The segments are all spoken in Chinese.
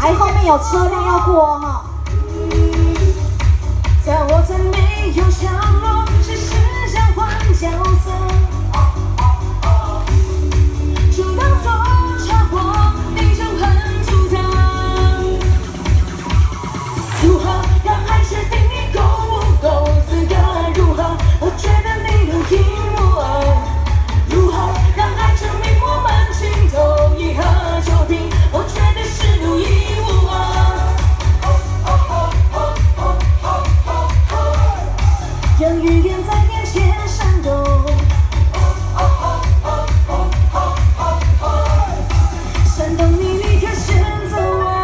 还后面有车辆要过哈。 但我再没有降落，只是想换角色。主动做插播，你就很独特。如何让爱确定你够不够资格？如何？我觉得你独一无二。如何让爱证明我们情投意合？就凭我绝对是独一无二。让语言在面前闪动，闪动你立刻选择我。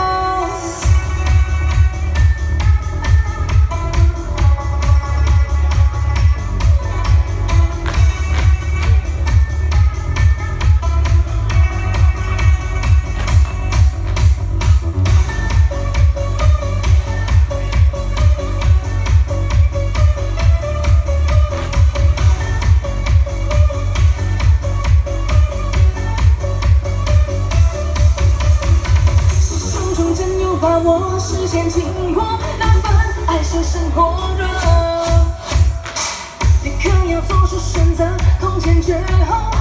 把我视线经过，那份爱像生火热，立刻要做出选择，空前绝后。